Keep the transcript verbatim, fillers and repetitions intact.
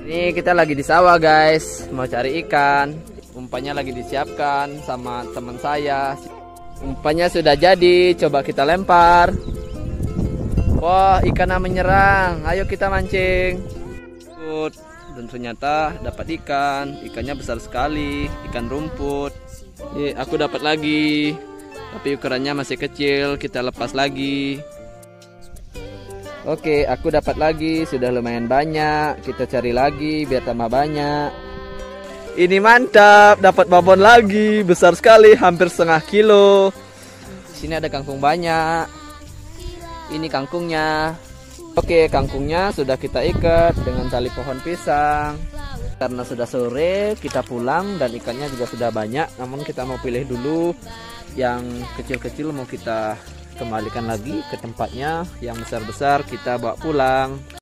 Ini kita lagi di sawah guys, mau cari ikan. Umpannya lagi disiapkan sama teman saya. Umpannya sudah jadi, coba kita lempar. Wah, ikannya menyerang. Ayo kita mancing. Dan ternyata dapat ikan. Ikannya besar sekali, ikan rumput. Nih, aku dapat lagi. Tapi ukurannya masih kecil, kita lepas lagi. Oke, aku dapat lagi, sudah lumayan banyak. Kita cari lagi biar tambah banyak. Ini mantap, dapat babon lagi, besar sekali, hampir setengah kilo. Sini ada kangkung banyak. Ini kangkungnya. Oke, kangkungnya sudah kita ikat dengan tali pohon pisang. Karena sudah sore, kita pulang dan ikannya juga sudah banyak. Namun kita mau pilih dulu yang kecil-kecil, mau kita kembalikan lagi ke tempatnya. Yang besar-besar kita bawa pulang.